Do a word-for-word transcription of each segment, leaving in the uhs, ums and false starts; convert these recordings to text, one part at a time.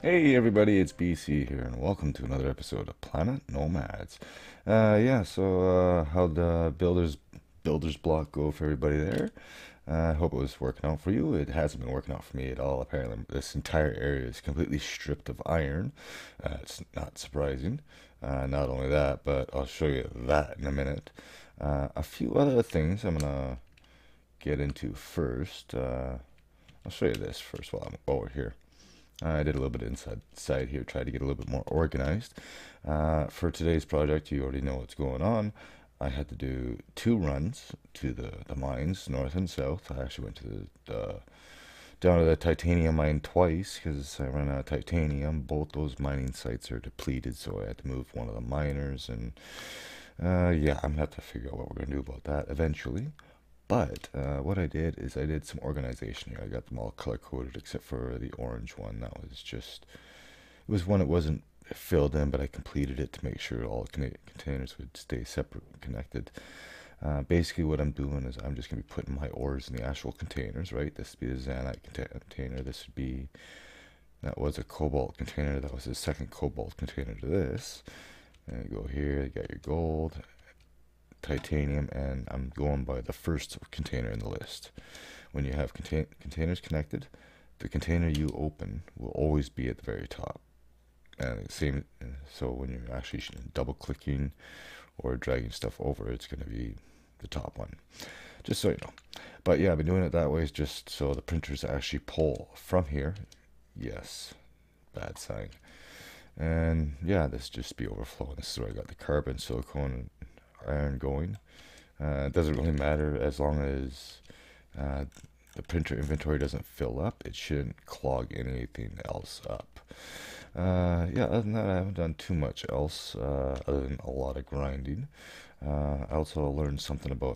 Hey everybody, it's B C here, and welcome to another episode of Planet Nomads. Uh, yeah, so uh, how'd the builders builders block go for everybody there? Uh, I hope it was working out for you. It hasn't been working out for me at all. Apparently, this entire area is completely stripped of iron. Uh, it's not surprising. Uh, not only that, but I'll show you that in a minute. Uh, a few other things I'm gonna get into first. Uh, I'll show you this first while I'm over here. I did a little bit inside side here, tried to get a little bit more organized. Uh, for today's project, you already know what's going on. I had to do two runs to the, the mines, north and south. I actually went to the, the down to the titanium mine twice because I ran out of titanium. Both those mining sites are depleted, so I had to move one of the miners. And uh, yeah, I'm gonna have to figure out what we're gonna do about that eventually. But uh, what I did is I did some organization here. I got them all color coded except for the orange one. That was just, it was one that wasn't filled in, but I completed it to make sure all con- containers would stay separate and connected. Uh, basically, what I'm doing is I'm just going to be putting my ores in the actual containers, right? This would be a Zanite container. This would be, that was a cobalt container. That was the second cobalt container to this. And you go here, you got your gold, titanium, and I'm going by the first container in the list. When you have contain- containers connected, the container you open will always be at the very top. And the same, so when you're actually double clicking or dragging stuff over, it's going to be the top one. Just so you know. But yeah, I've been doing it that way just so the printers actually pull from here. Yes, bad sign. And yeah, this just be overflowing. This is where I got the carbon, silicone, iron going. Uh, it doesn't really matter as long as uh, the printer inventory doesn't fill up. It shouldn't clog anything else up. Uh, yeah, other than that, I haven't done too much else uh, other than a lot of grinding. Uh, I also learned something about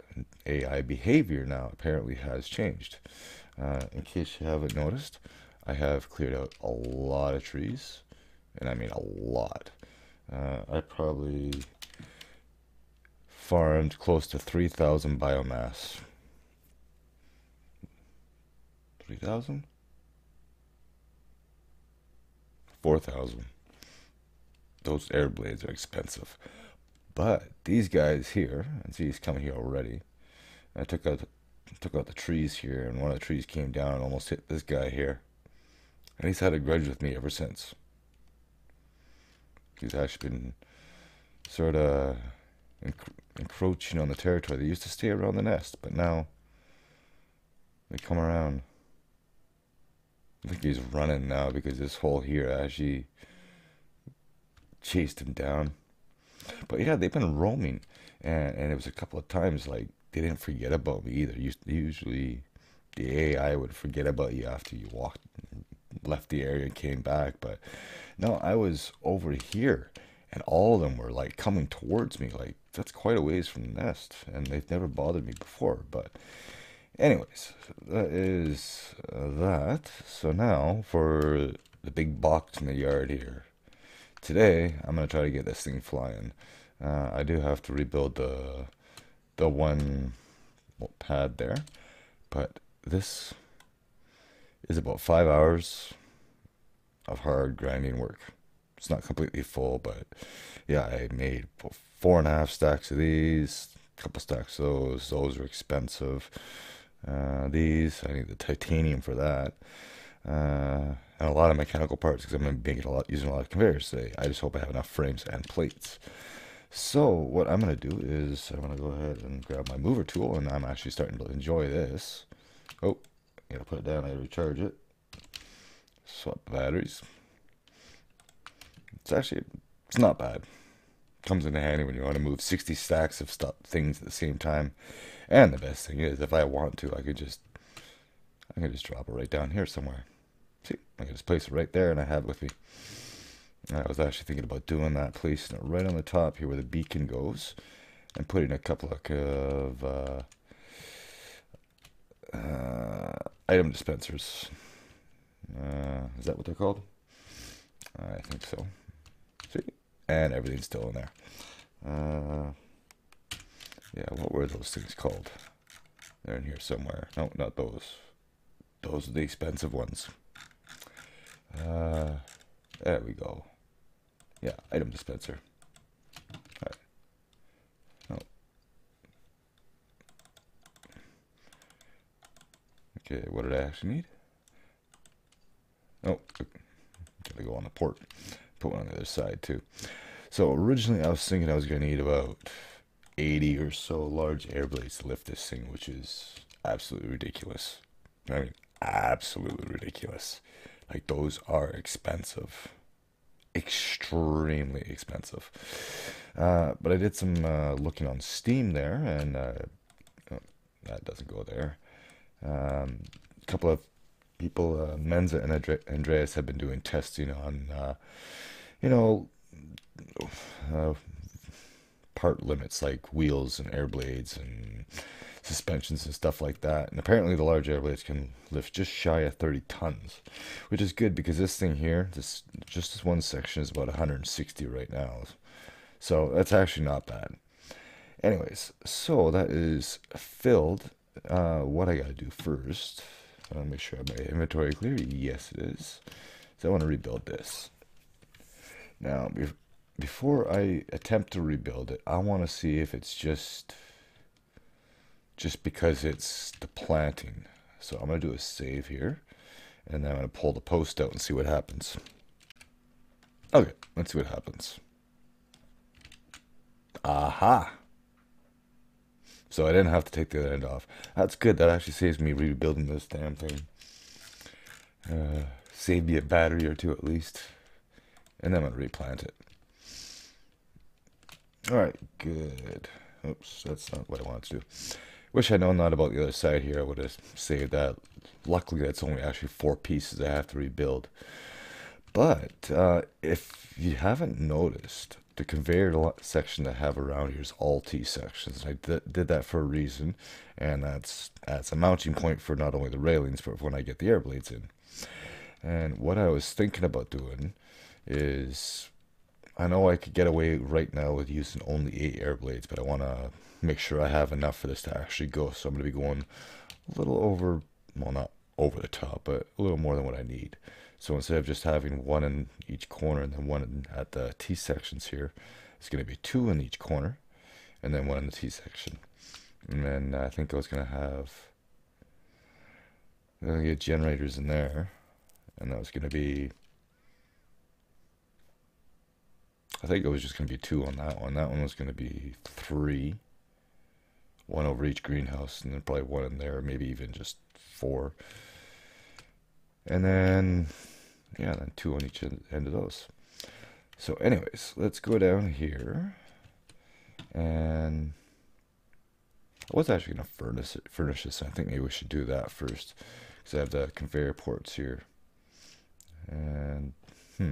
A I behavior now. Apparently has changed. Uh, in case you haven't noticed, I have cleared out a lot of trees, and I mean a lot. Uh, I probably farmed close to three thousand biomass. three thousand? four thousand. Those air blades are expensive. But these guys here, and see he's coming here already. I took out took out the trees here, and one of the trees came down and almost hit this guy here. And he's had a grudge with me ever since. He's actually been sort of enc- encroaching on the territory. They used to stay around the nest, but now they come around. I think he's running now because this hole here actually chased him down. But yeah, they've been roaming, and, and it was a couple of times like they didn't forget about me either. Usually, the A I would forget about you after you walked, left the area, and came back. But no, I was over here, and all of them were like coming towards me. Like that's quite a ways from the nest, and they've never bothered me before. But anyways, that is uh, that. So now for the big box in the yard here. Today, I'm gonna try to get this thing flying. Uh, I do have to rebuild the the one pad there, but this is about five hours of hard grinding work. It's not completely full, but yeah, I made four and a half stacks of these, a couple stacks of those. Those are expensive. Uh, these, I need the titanium for that. Uh, and a lot of mechanical parts because I'm going to be making a lot, using a lot of conveyors today. I just hope I have enough frames and plates. So what I'm going to do is I'm going to go ahead and grab my mover tool, and I'm actually starting to enjoy this. Oh, I gotta put it down, I gotta recharge it. Swap the batteries. It's actually, it's not bad. Comes in handy when you want to move sixty stacks of stuff, things at the same time. And the best thing is, if I want to, I could just, I could just drop it right down here somewhere. See, I can just place it right there, and I have it with me. I was actually thinking about doing that, placing it right on the top here where the beacon goes, and putting a couple of uh, uh, item dispensers. Uh, is that what they're called? I think so. See, and everything's still in there. Uh, yeah, what were those things called? They're in here somewhere. No, not those. Those are the expensive ones. Uh, there we go. Yeah, item dispenser. All right. Oh. Okay, what did I actually need? Oh, gotta go on the port. Put one on the other side too. So originally I was thinking I was gonna need about eighty or so large air blades to lift this thing, which is absolutely ridiculous. I mean, absolutely ridiculous. Like, those are expensive. Extremely expensive. Uh, but I did some uh, looking on Steam there, and uh, oh, that doesn't go there. Um, a couple of people, uh, Menza and Andre- Andreas, have been doing testing on, uh, you know, uh, part limits like wheels and air blades and suspensions and stuff like that. And apparently the large air blades can lift just shy of thirty tons, which is good because this thing here, this just this one section is about one hundred sixty right now. So that's actually not bad. Anyways, so that is filled. Uh, what I gotta do first, I want to make sure I have my inventory clear. Yes, it is. So I want to rebuild this. Now, before I attempt to rebuild it, I want to see if it's just just because it's the planting. So I'm going to do a save here, and then I'm going to pull the post out and see what happens. Okay, let's see what happens. Aha! So I didn't have to take the other end off. That's good. That actually saves me rebuilding this damn thing. Uh, save me a battery or two at least. And then I'm going to replant it. Alright, good. Oops, that's not what I wanted to do. Wish I'd known that about the other side here. I would have saved that. Luckily, that's only actually four pieces I have to rebuild. But uh, if you haven't noticed, the conveyor section that I have around here is all T sections. I did that for a reason, and that's that's a mounting point for not only the railings, but when I get the air blades in. And what I was thinking about doing is, I know I could get away right now with using only eight air blades, but I want to make sure I have enough for this to actually go. So I'm going to be going a little over, well, not over the top, but a little more than what I need. So instead of just having one in each corner and then one in, at the T sections here, it's going to be two in each corner and then one in the T section. And then I think I was going to have, I'm going to get generators in there, and that was going to be, I think it was just going to be two on that one. That one was going to be three. One over each greenhouse, and then probably one in there, maybe even just four. And then, yeah, then two on each end of those. So anyways, let's go down here. And I was actually going to furnish, it, furnish this. I think maybe we should do that first, because I have the conveyor ports here. And, hmm.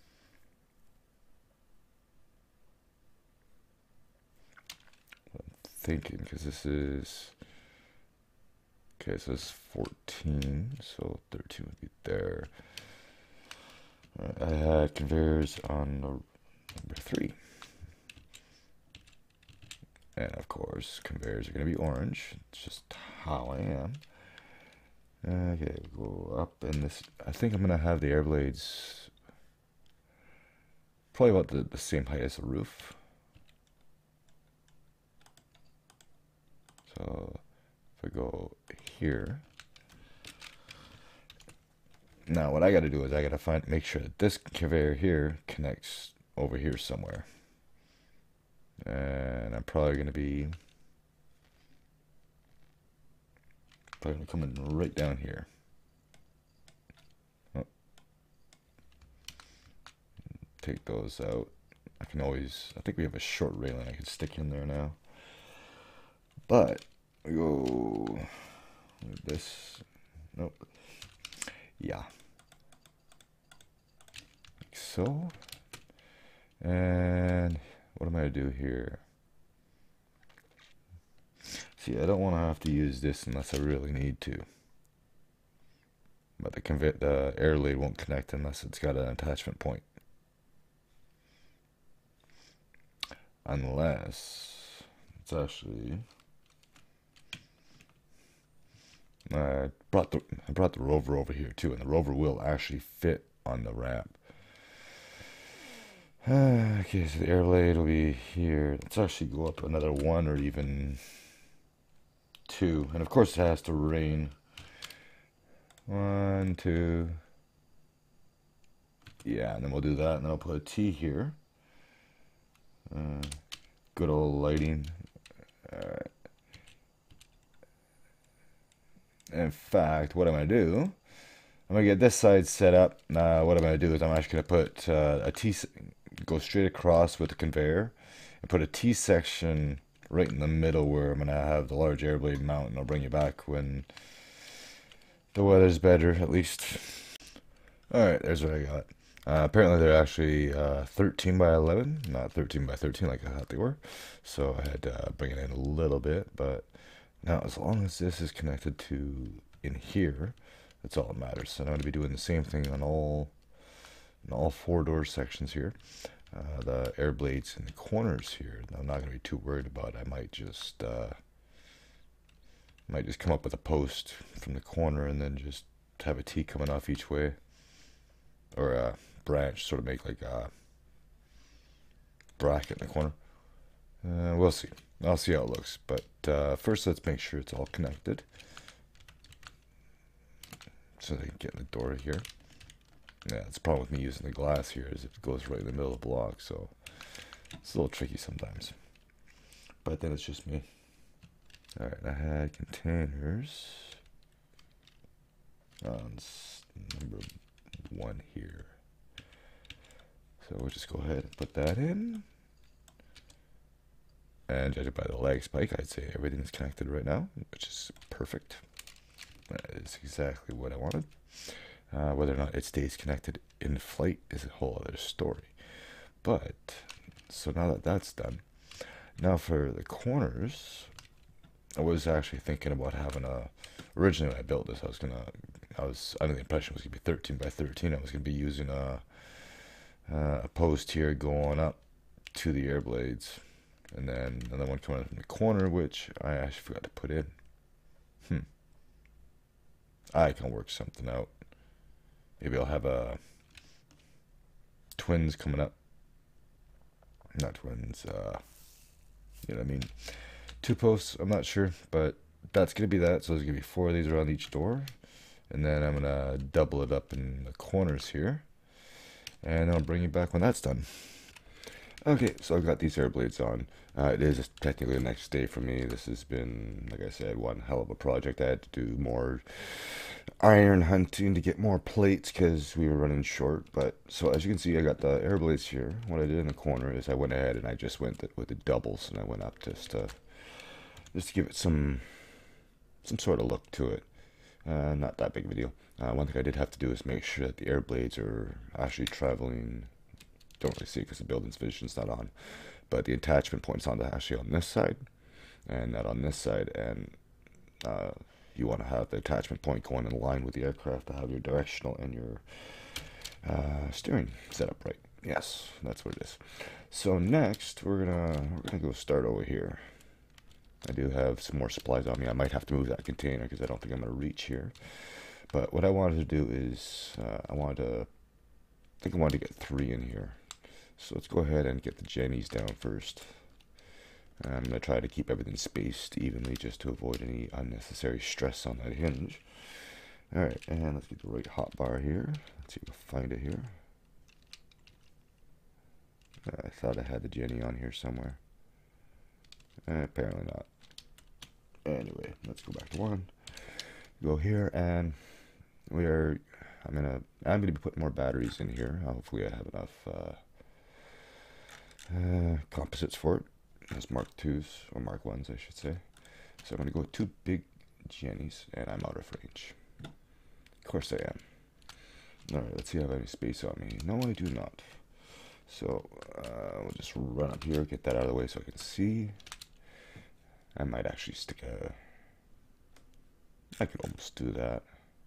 Thinking, because this is, okay, so it's fourteen, so thirteen would be there. Right, I had conveyors on the number three, and of course conveyors are going to be orange. It's just how I am. Okay, we'll go up, and this, I think I'm going to have the air blades probably about the, the same height as the roof. So if I go here, now what I got to do is I got to find, make sure that this conveyor here connects over here somewhere, and I'm probably going to be probably going to come in right down here. Oh. Take those out. I can always, I think we have a short railing I can stick in there now. But we go with this. Nope. Yeah. Like so. And what am I gonna do here? See, I don't want to have to use this unless I really need to. But the conve the air blade won't connect unless it's got an attachment point. Unless it's actually. I brought the I brought the rover over here too, and the rover will actually fit on the ramp. Okay, so the air blade will be here. Let's actually go up another one or even two. And of course it has to rain. One, two. Yeah, and then we'll do that. And then I'll put a T here. Uh, good old lighting. Alright. In fact, what I'm going to do, I'm going to get this side set up. Uh, what I'm going to do is I'm actually going to put uh, a T, go straight across with the conveyor, and put a T section right in the middle where I'm going to have the large air blade mount, and I'll bring you back when the weather's better, at least. Alright, there's what I got. Uh, apparently they're actually uh, thirteen by eleven, not thirteen by thirteen like I thought they were. So I had to uh, bring it in a little bit, but now as long as this is connected to in here, that's all that matters. So I'm going to be doing the same thing on all, on all four door sections here. Uh, the air blades in the corners here, I'm not going to be too worried about. I might just, uh, might just come up with a post from the corner and then just have a T coming off each way. Or a branch, sort of make like a bracket in the corner. Uh, we'll see. I'll see how it looks. But uh, first, let's make sure it's all connected. So they can get in the door here. Yeah, it's the problem with me using the glass here is it goes right in the middle of the block. So it's a little tricky sometimes. But then it's just me. Alright, I had containers on number one here. So we'll just go ahead and put that in. And judging by the leg spike, I'd say everything's connected right now, which is perfect. That is exactly what I wanted. Uh, whether or not it stays connected in flight is a whole other story. But, so now that that's done, now for the corners, I was actually thinking about having a, originally when I built this, I was gonna, I was under the impression it was gonna be thirteen by thirteen. I was gonna be using a, uh, a post here going up to the air blades, and then another one coming from the corner, which I actually forgot to put in. Hmm. I can work something out. Maybe I'll have a twins coming up. Not twins. Uh, you know what I mean? Two posts. I'm not sure, but that's gonna be that. So there's gonna be four of these around each door. And then I'm going to double it up in the corners here. And I'll bring you back when that's done. Okay, so I've got these air blades on. Uh, it is technically the next day for me. This has been, like I said, one hell of a project. I had to do more iron hunting to get more plates because we were running short. But so as you can see, I got the air blades here. What I did in the corner is I went ahead and I just went with the doubles. And I went up just to, just to give it some, some sort of look to it. Uh, not that big of a deal. Uh, one thing I did have to do is make sure that the air blades are actually traveling. Don't really see it because the building's vision's not on, but the attachment point's on the, actually on this side, and not on this side. And uh, you want to have the attachment point going in line with the aircraft to have your directional and your uh, steering set up right. Yes, that's what it is. So next, we're gonna we're gonna go start over here. I do have some more supplies on me. I might have to move that container because I don't think I'm going to reach here. But what I wanted to do is, uh, I wanted to, I think I wanted to get three in here. So let's go ahead and get the jennies down first. I'm going to try to keep everything spaced evenly just to avoid any unnecessary stress on that hinge. Alright, and let's get the right hot bar here. Let's see if we can find it here. Uh, I thought I had the jenny on here somewhere. Uh, apparently not. Anyway, let's go back to one. Go here, and we are. I'm gonna. I'm gonna be putting more batteries in here. Hopefully, I have enough uh, uh, composites for it. As Mark twos or Mark ones, I should say. So I'm gonna go with two big jennies, and I'm out of range. Of course, I am. All right. Let's see if I have any space on me. No, I do not. So uh, we'll just run up here, get that out of the way so I can see. I might actually stick a... I could almost do that.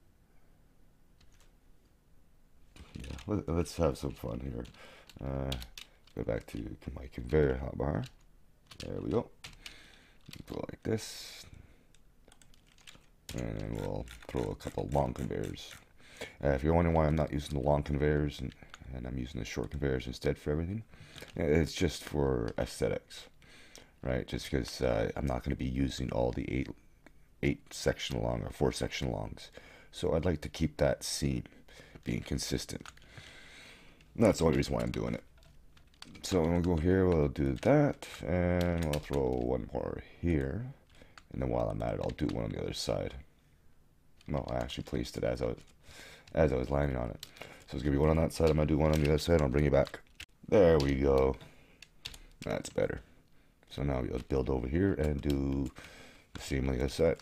Yeah, let, let's have some fun here. Uh, go back to my conveyor hotbar. There we go. Go like this. And then we'll throw a couple long conveyors. Uh, if you're wondering why I'm not using the long conveyors and, and I'm using the short conveyors instead for everything, it's just for aesthetics, right? Just because uh, I'm not going to be using all the eight eight section long or four section longs, so I'd like to keep that seam being consistent. And that's the only reason why I'm doing it. So we'll go here, we'll do that, and we'll throw one more here. And then while I'm at it, I'll do one on the other side. No, I actually placed it as I was, as I was landing on it. So it's going to be one on that side, I'm going to do one on the other side, and I'll bring it back. There we go. That's better. So now we'll build over here and do the same on the other side.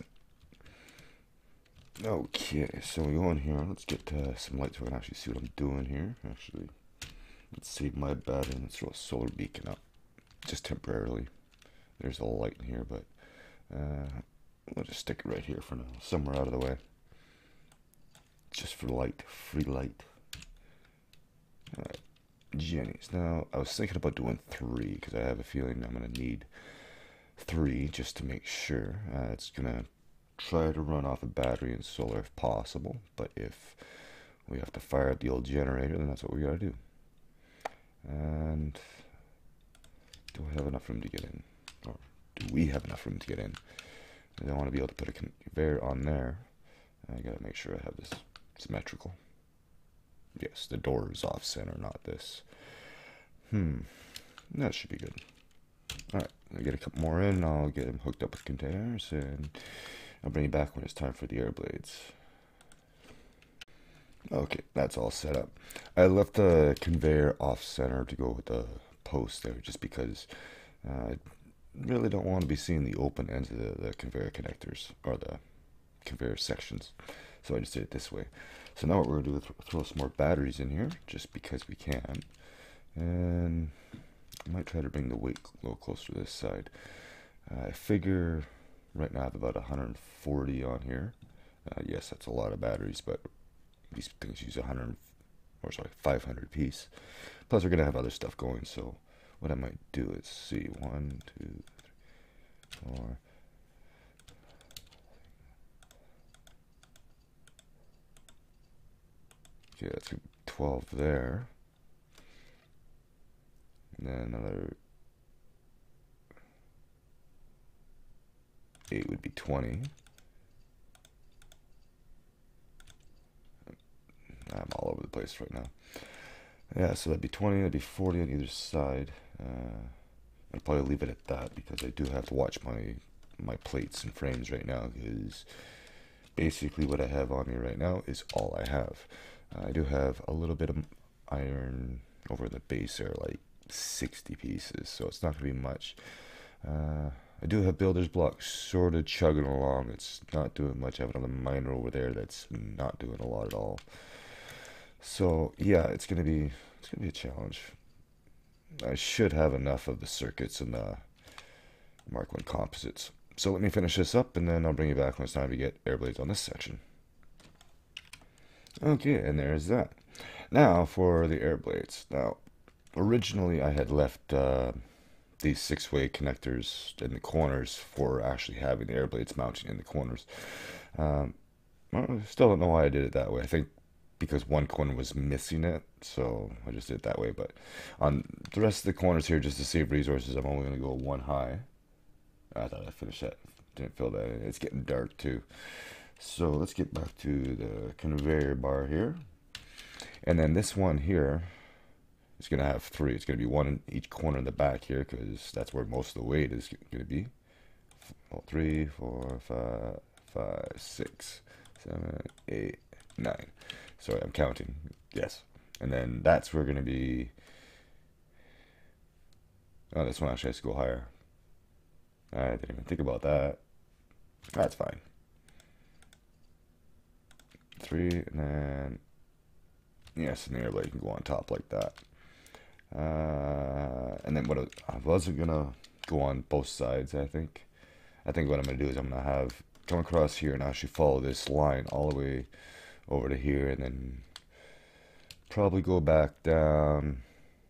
Okay, so we go in here, let's get uh, some light so we can actually see what I'm doing here. Actually, let's save my battery and let's throw a solar beacon up, just temporarily. There's a light in here, but uh, we'll just stick it right here for now, somewhere out of the way. Just for light, free light. Alright, Jenny's. Now, I was thinking about doing three, because I have a feeling I'm going to need three just to make sure. Uh, it's going to try to run off a battery and solar if possible, but if we have to fire up the old generator, then that's what we got to do. And do I have enough room to get in? Or do we have enough room to get in? I want to be able to put a conveyor on there. I got to make sure I have this symmetrical. Yes, the door is off center, not this. Hmm, that should be good. Alright, I'll get a couple more in, I'll get them hooked up with containers, and I'll bring you back when it's time for the air blades. Okay, that's all set up. I left the conveyor off center to go with the post there, just because uh, I really don't want to be seeing the open ends of the, the conveyor connectors, or the conveyor sections. So I just did it this way. So now what we're going to do is th throw some more batteries in here, just because we can. And I might try to bring the weight a little closer to this side. Uh, I figure right now I have about one hundred forty on here. Uh, yes, that's a lot of batteries, but these things use one hundred, or sorry, five hundred piece. Plus we're going to have other stuff going, so what I might do is see, one, two, three, four. Okay, that's twelve there. And then another eight would be twenty. I'm all over the place right now. Yeah, so that'd be twenty, that'd be forty on either side. Uh, I'd probably leave it at that because I do have to watch my my plates and frames right now, because basically what I have on me right now is all I have. Uh, I do have a little bit of iron over the base there, like sixty pieces, so it's not going to be much. Uh, I do have builder's block sort of chugging along. It's not doing much. I have another miner over there that's not doing a lot at all. So yeah, it's gonna be it's gonna be a challenge. I should have enough of the circuits and the Mark one composites. So let me finish this up, and then I'll bring you back when it's time to get air blades on this section. Okay, and there's that. Now for the air blades. Now, originally I had left uh, these six-way connectors in the corners for actually having the air blades mounting in the corners. Um, I still don't know why I did it that way. I think because one corner was missing it, so I just did it that way. But on the rest of the corners here, just to save resources, I'm only going to go one high. I thought I finished that. Didn't fill that in. It's getting dark too. So let's get back to the conveyor bar here. And then this one here is going to have three. It's going to be one in each corner in the back here, because that's where most of the weight is going to be. Oh, three, four, five, five, six, seven, eight, nine. Sorry, I'm counting. Yes. And then that's where we're going to be. Oh, this one actually has to go higher. I didn't even think about that. That's fine. Three, and then yes, and the air blade can go on top like that. Uh, and then what I wasn't gonna go on both sides. I think. I think what I'm gonna do is I'm gonna have come across here and actually follow this line all the way over to here, and then probably go back down.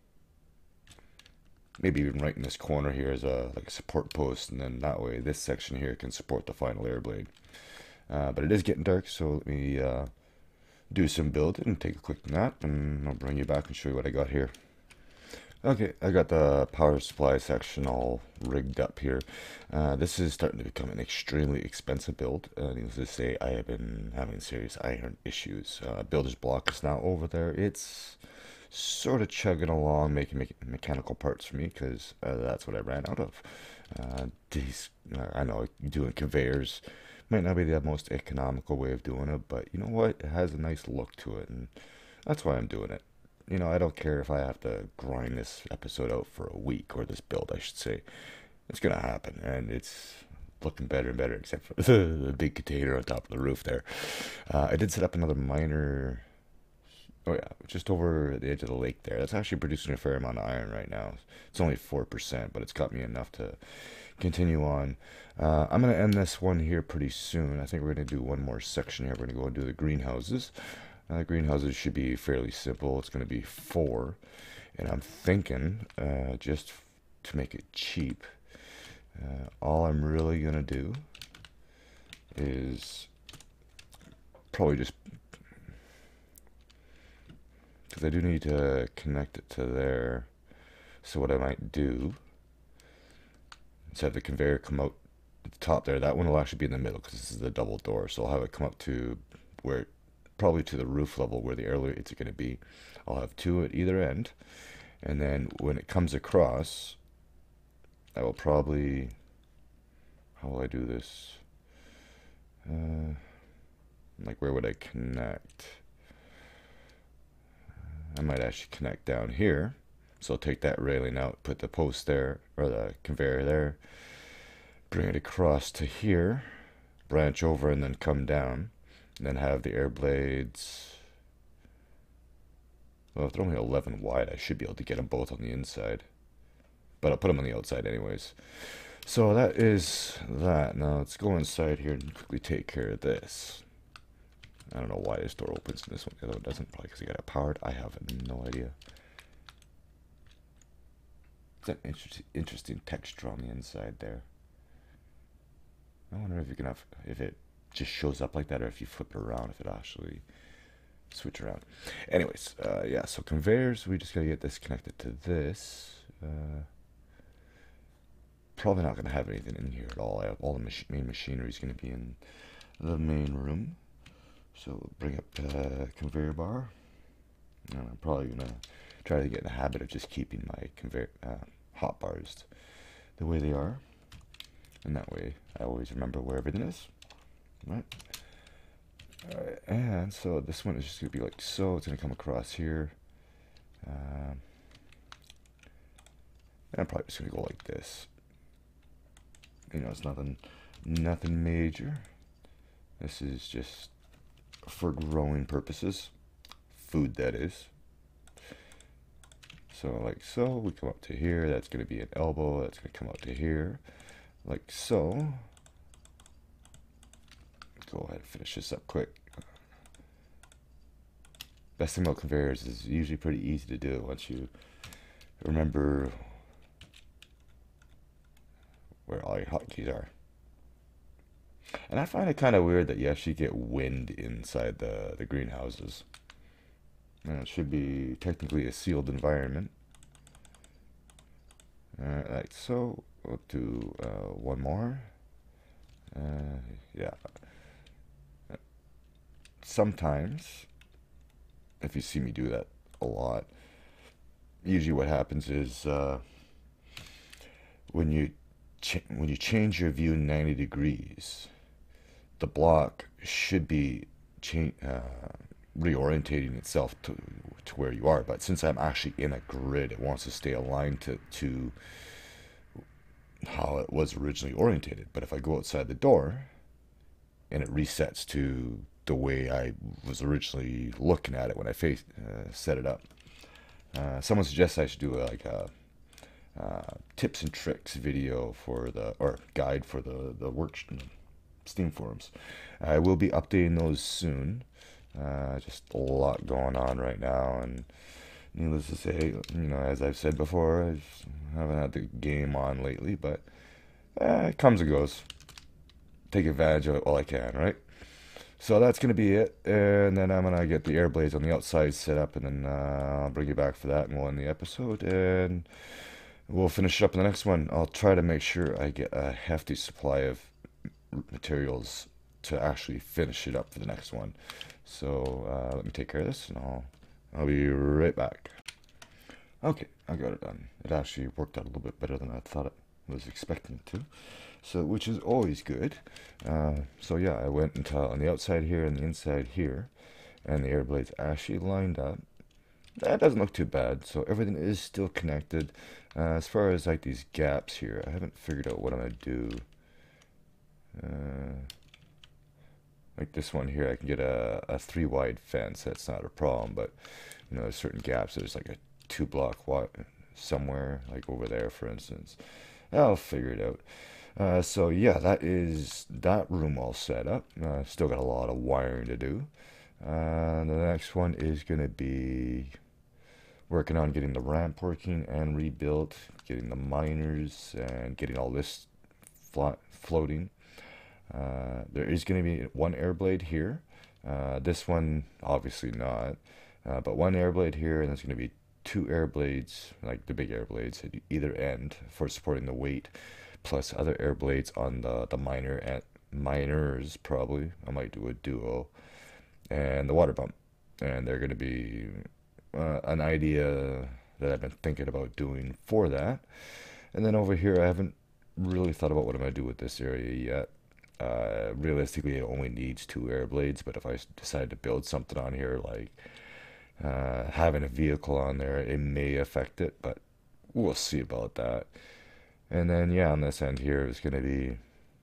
Maybe even right in this corner here as a like a support post, and then that way this section here can support the final air blade. Uh, but it is getting dark, so let me uh, do some building, take a quick nap, and I'll bring you back and show you what I got here. Okay, I got the power supply section all rigged up here. Uh, this is starting to become an extremely expensive build. Uh, needless to say, I have been having serious iron issues. Uh, builder's block is now over there. It's sort of chugging along, making me mechanical parts for me, because uh, that's what I ran out of. Uh, these, uh, I know doing conveyors might not be the most economical way of doing it, but you know what? It has a nice look to it, and that's why I'm doing it. You know, I don't care if I have to grind this episode out for a week, or this build, I should say. It's gonna happen, and it's looking better and better, except for the big container on top of the roof there. Uh, I did set up another miner. Oh yeah, just over the edge of the lake there. That's actually producing a fair amount of iron right now. It's only four percent, but it's got me enough to continue on. Uh, I'm going to end this one here pretty soon. I think we're going to do one more section here. We're going to go and do the greenhouses. Uh, greenhouses should be fairly simple. It's going to be four. And I'm thinking, uh, just to make it cheap, uh, all I'm really going to do is probably just, because I do need to connect it to there. So what I might do is have the conveyor come out at the top there. That one will actually be in the middle, because this is the double door. So I'll have it come up to where, probably to the roof level where the air leads are going to be. I'll have two at either end. And then when it comes across, I will probably, how will I do this? Uh, like where would I connect? I might actually connect down here. So I'll take that railing out, put the post there, or the conveyor there, bring it across to here, branch over, and then come down, and then have the air blades. Well, if they're only eleven wide, I should be able to get them both on the inside, but I'll put them on the outside anyways. So that is that. Now let's go inside here and quickly take care of this. I don't know why this door opens and this one, the other one doesn't. Probably because I got it powered. I have no idea. It's an interesting, interesting texture on the inside there. I wonder if you can have, if it just shows up like that, or if you flip it around, if it actually switch around. Anyways, uh, yeah. So conveyors, we just gotta get this connected to this. Uh, probably not gonna have anything in here at all. I have all the mach main machinery is gonna be in the main room. So bring up the conveyor bar. And I'm probably gonna try to get in the habit of just keeping my conveyor uh, hot bars the way they are, and that way I always remember where everything is. Right. All right. And so this one is just gonna be like so. It's gonna come across here. Um, and I'm probably just gonna go like this. You know, it's nothing, nothing major. This is just for growing purposes, food that is. So like so, we come up to here, that's going to be an elbow, that's going to come out to here, like so. Go ahead and finish this up quick. Best thing about conveyors is usually pretty easy to do once you remember where all your hotkeys are. And I find it kind of weird that you actually get wind inside the, the greenhouses. And it should be technically a sealed environment. Alright, like so. We'll do uh, one more. Uh, yeah. Sometimes, if you see me do that a lot, usually what happens is uh, when you ch when you change your view ninety degrees, the block should be cha uh, reorientating itself to, to where you are. But since I'm actually in a grid, it wants to stay aligned to, to how it was originally orientated. But if I go outside the door and it resets to the way I was originally looking at it when I face, uh, set it up. Uh, someone suggests I should do like a uh, tips and tricks video for the, or guide for the, the work Steam forums. I will be updating those soon. Uh, just a lot going on right now, and needless to say, you know, as I've said before, I haven't had the game on lately, but eh, it comes and goes. Take advantage of it while I can, right? So that's going to be it. And then I'm going to get the air blades on the outside set up, and then uh, I'll bring you back for that and we'll end the episode. And we'll finish it up in the next one. I'll try to make sure I get a hefty supply of materials to actually finish it up for the next one. So uh, let me take care of this, and I'll, I'll be right back. Okay, I got it done. It actually worked out a little bit better than I thought it was expecting it to. So, which is always good. Uh, so yeah, I went until on the outside here and the inside here, and the air blades actually lined up. That doesn't look too bad. So everything is still connected. Uh, as far as like these gaps here, I haven't figured out what I'm gonna do. Uh, like this one here, I can get a, a three wide fence. That's not a problem. But you know, there's certain gaps. There's like a two block wide somewhere, like over there, for instance. I'll figure it out. Uh, so yeah, that is that room all set up. Uh, still got a lot of wiring to do. Uh, the next one is going to be working on getting the ramp working and rebuilt, getting the miners and getting all this flo floating. Uh, there is going to be one air blade here. Uh, this one, obviously not, uh, but one air blade here, and there's going to be two air blades, like the big air blades at either end for supporting the weight, plus other air blades on the, the miner and miners, probably. I might do a duo, and the water pump. And they're going to be uh, an idea that I've been thinking about doing for that. And then over here, I haven't really thought about what I'm going to do with this area yet. Uh, realistically, it only needs two air blades, but if I decide to build something on here, like uh, having a vehicle on there, it may affect it, but we'll see about that. And then, yeah, on this end here is going to be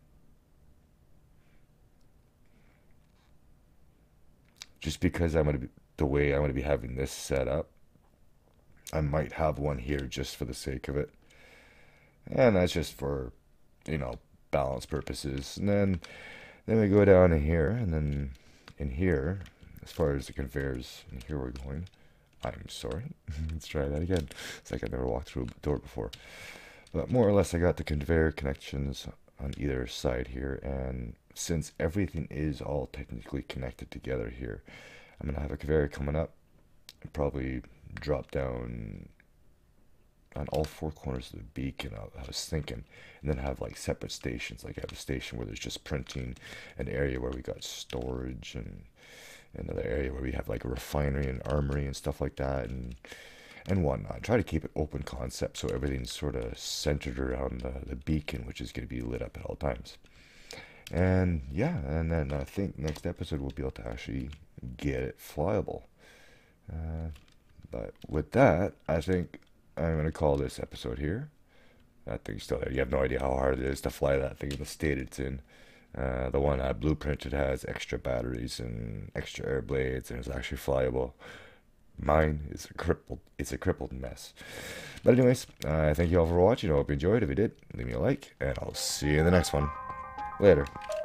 just because I'm going to be the way I'm going to be having this set up, I might have one here just for the sake of it. And that's just for, you know, balance purposes. And then then we go down in here, and then in here, as far as the conveyors, and here we're going. I'm sorry. Let's try that again. It's like I never walked through a door before. But more or less, I got the conveyor connections on either side here, and since everything is all technically connected together here, I'm gonna have a conveyor coming up and probably drop down on all four corners of the beacon. I, I was thinking, and then have like separate stations. Like I have a station where there's just printing, an area where we got storage, and another area where we have like a refinery and armory and stuff like that, and and whatnot. Try to keep it open concept so everything's sort of centered around the, the beacon, which is going to be lit up at all times. And yeah, and then I think next episode we'll be able to actually get it flyable. Uh, but with that, I think I'm going to call this episode here. That thing's still there. You have no idea how hard it is to fly that thing in the state it's in. Uh, the one I blueprinted has extra batteries and extra air blades, and it's actually flyable. Mine is a crippled, it's a crippled mess. But anyways, uh, thank you all for watching. I hope you enjoyed. If you did, leave me a like, and I'll see you in the next one. Later.